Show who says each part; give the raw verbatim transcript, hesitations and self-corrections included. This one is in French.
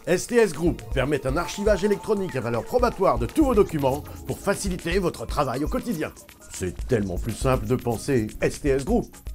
Speaker 1: S T S Group permet un archivage électronique à valeur probatoire de tous vos documents pour faciliter votre travail au quotidien. C'est tellement plus simple de penser S T S Group.